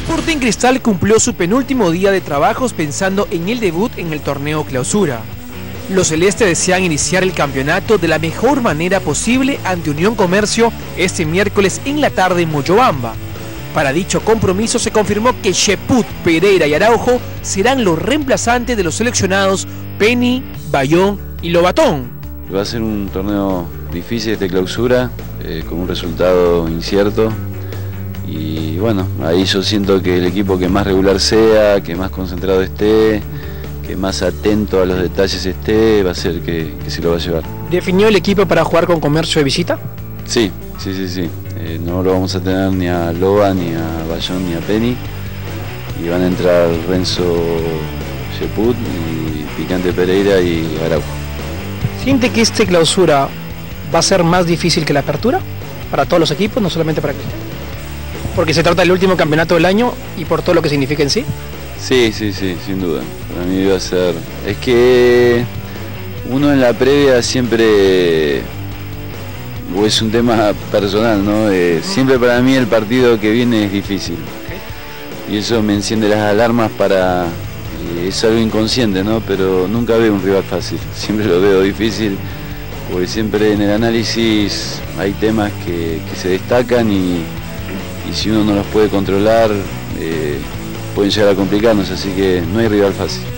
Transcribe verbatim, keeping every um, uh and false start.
Sporting Cristal cumplió su penúltimo día de trabajos pensando en el debut en el torneo Clausura. Los celestes desean iniciar el campeonato de la mejor manera posible ante Unión Comercio este miércoles en la tarde en Moyobamba. Para dicho compromiso se confirmó que Cheput, Pereira y Araujo serán los reemplazantes de los seleccionados Penny, Bayón y Lobatón. Va a ser un torneo difícil este Clausura, eh, con un resultado incierto. Y bueno, ahí yo siento que el equipo que más regular sea, que más concentrado esté, que más atento a los detalles esté, va a ser que, que se lo va a llevar. ¿Definió el equipo para jugar con Comercio de visita? Sí, sí, sí, sí. Eh, no lo vamos a tener ni a Loba, ni a Bayón, ni a Penny. Y van a entrar Renzo Cheput y Picante Pereira y Araujo. ¿Siente que este Clausura va a ser más difícil que la Apertura? Para todos los equipos, no solamente para Cristal. Porque se trata del último campeonato del año y por todo lo que significa en sí. Sí, sí, sí, sin duda. Para mí va a ser... Es que uno en la previa siempre... O es un tema personal, ¿no? Eh, siempre para mí el partido que viene es difícil. Y eso me enciende las alarmas para... Eh, es algo inconsciente, ¿no? Pero nunca veo un rival fácil. Siempre lo veo difícil. Porque siempre en el análisis hay temas que, que se destacan y... y si uno no los puede controlar, eh, pueden llegar a complicarnos, así que no hay rival fácil.